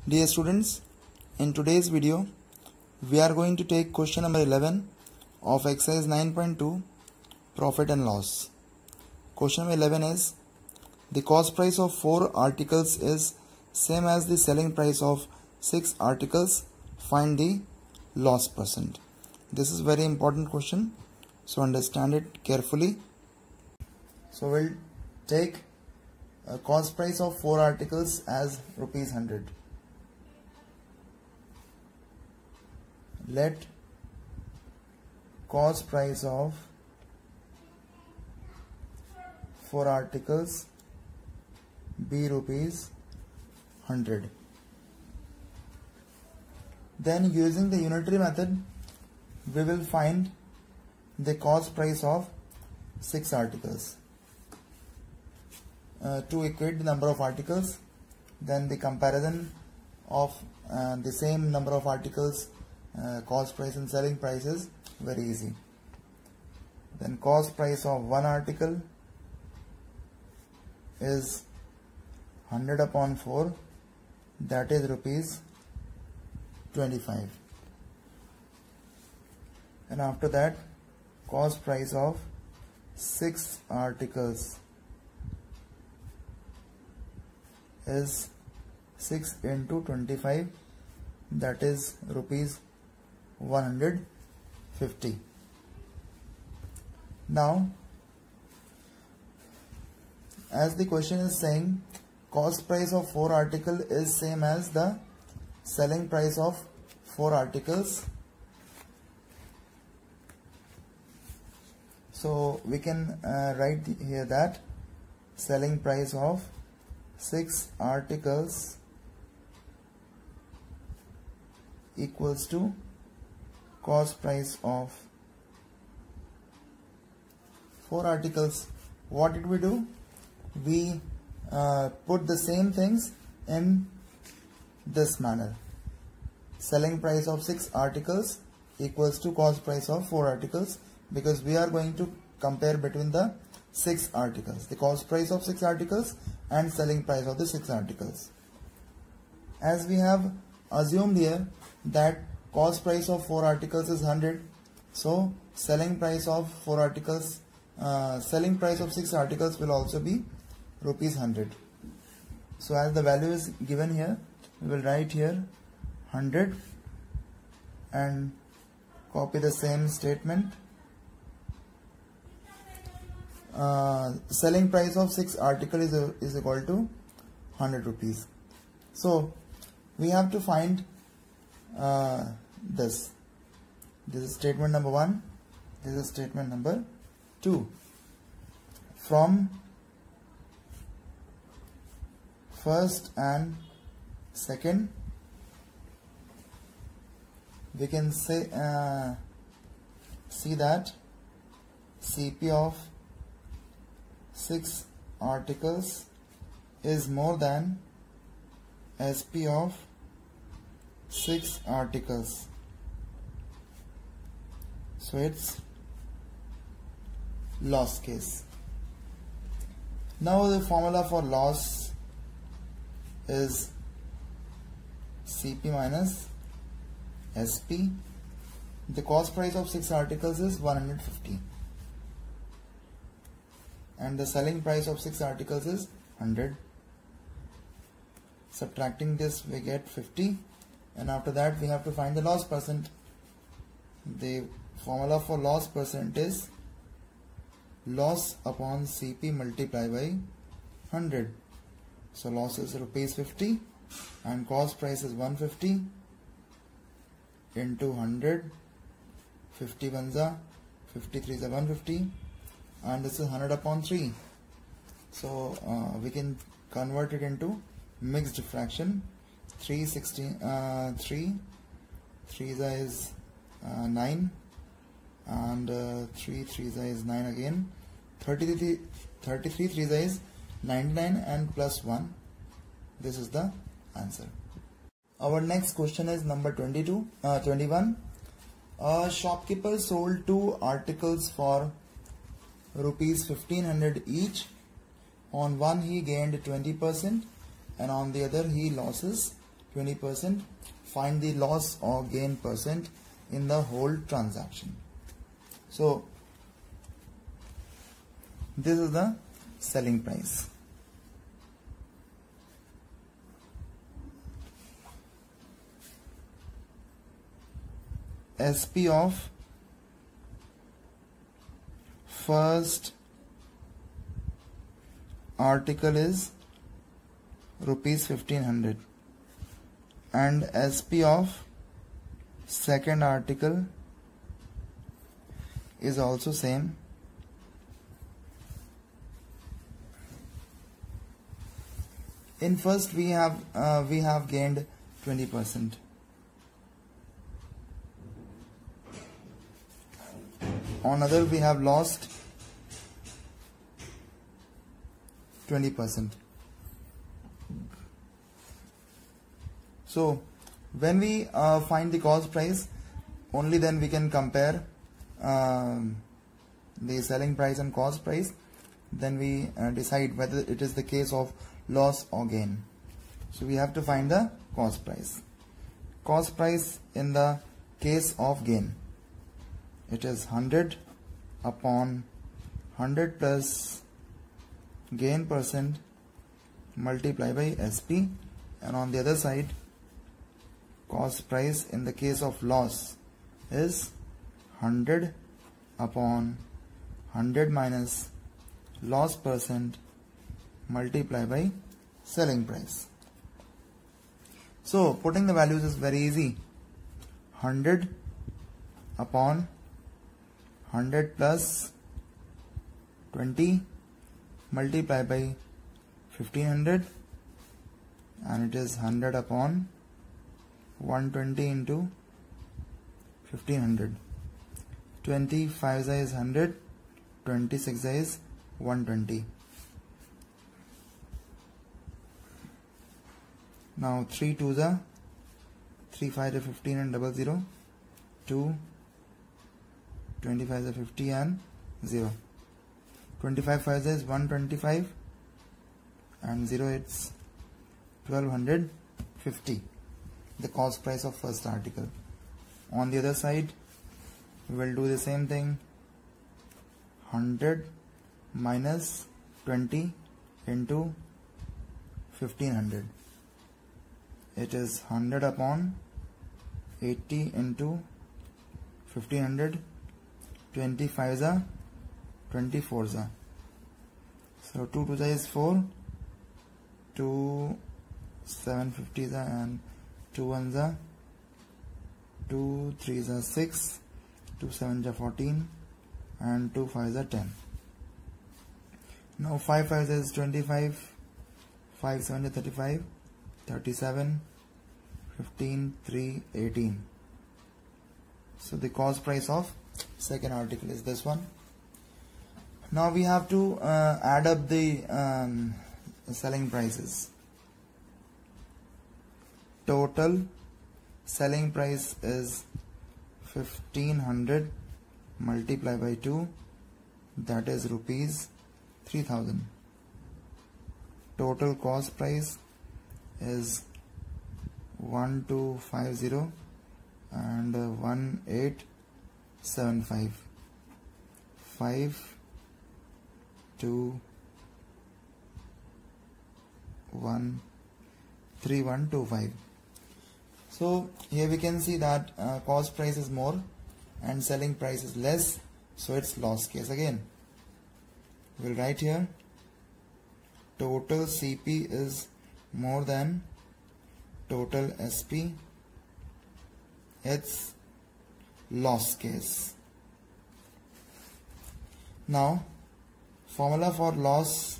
Dear students, in today's video, we are going to take question number 11 of exercise 9.2 profit and loss. Question number 11 is the cost price of 4 articles is same as the selling price of 6 articles. Find the loss percent. This is very important question, so understand it carefully. So we'll take a cost price of 4 articles as rupees 100. Let cost price of 4 articles be rupees 100. Then using the unitary method, we will find the cost price of 6 articles. To equate the number of articles, then the comparison of the same number of articles, cost price and selling price is very easy. Then cost price of 1 article is 100 upon 4, that is rupees 25. And after that, cost price of 6 articles is 6 into 25, that is rupees 150. Now, as the question is saying, cost price of 4 article is same as the selling price of 4 articles. So we can write here that selling price of 6 articles equals to cost price of 4 articles. What did we do? We put the same things in this manner. Selling price of 6 articles equals to cost price of 4 articles, because we are going to compare between the 6 articles, the cost price of 6 articles and selling price of the 6 articles. As we have assumed here that cost price of 4 articles is 100, so selling price of 4 articles, selling price of 6 articles will also be rupees 100. So as the value is given here, we will write here 100 and copy the same statement. Selling price of 6 article is equal to 100 rupees. So we have to find this. This is statement number 1. This is statement number 2. From first and second, we can say see that CP of 6 articles is more than SP of 6 articles. So it's loss case. Now the formula for loss is CP minus SP. The cost price of 6 articles is 150 and the selling price of 6 articles is 100. Subtracting this, we get 50, and after that we have to find the loss percent. The formula for loss percent is loss upon CP multiplied by 100. So loss is rupees 50 and cost price is 150 into 100. 50 ones are 53 is 150, and this is 100 upon 3. So we can convert it into mixed fraction. 3 is 9 and 3 is 9 again. 33 3 is 99 and plus 1. This is the answer. Our next question is number 21. A shopkeeper sold 2 articles for rupees 1500 each. On one he gained 20% and on the other he loses 20%. Find the loss or gain percent in the whole transaction. So this is the selling price. SP of first article is rupees 1500 and SP of second article is also same. In first we have gained 20%. On other we have lost 20%. So when we find the cost price, only then we can compare the selling price and cost price. Then we decide whether it is the case of loss or gain. So we have to find the cost price. Cost price in the case of gain, it is 100 upon 100 plus gain percent multiplied by SP, and on the other side cost price in the case of loss is 100 upon 100 minus loss percent multiplied by selling price. So putting the values is very easy. 100 upon 100 plus 20 multiplied by 1500, and it is 100 upon 120 into 1500. 25 is 100, 26 is 120. Now 3 2s are 3 5 is 15 and 00, 2 25 is 50 and 0. 25 5 is 125 and 0 it's 1250, the cost price of first article. On the other side we will do the same thing. 100 minus 20 into 1500, it is 100 upon 80 into 1500. 25 is 24 is. So 2 2 is 4, 2 750 is and 2 1s are 2 3s are 6, 2 7s are 14 and 2 5s are 10. Now 5 5 is 25, 5 7 is 35, 37, 15, 3, 18. So the cost price of second article is this one. Now we have to add up the selling prices. Total selling price is 1500 multiplied by 2, that is rupees 3000. Total cost price is 1250 and 1875. 5 2 1 3125. So here we can see that cost price is more and selling price is less, so it's loss case again. We'll write here total CP is more than total SP, it's loss case. Now formula for loss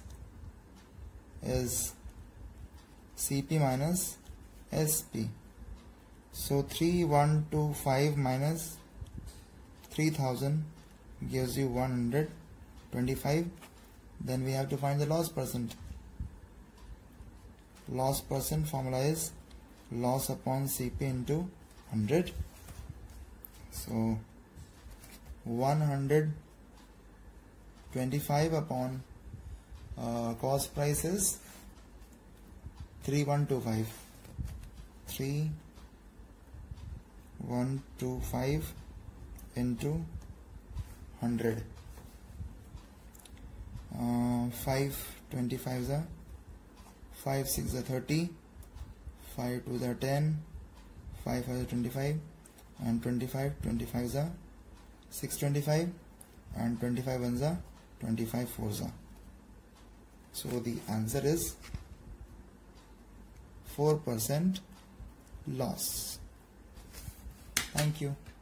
is CP minus SP. So 3125 minus 3000 gives you 125. Then we have to find the loss percent. Loss percent formula is loss upon CP into 100. So 125 upon cost price is 3125. 3125 into 100. 5 25 are 5 6 are 30, 5 2 are 10, 5 5 are 25, and 25 25 are 625, and 25 ones are 25 fours are. So the answer is 4% loss. Thank you.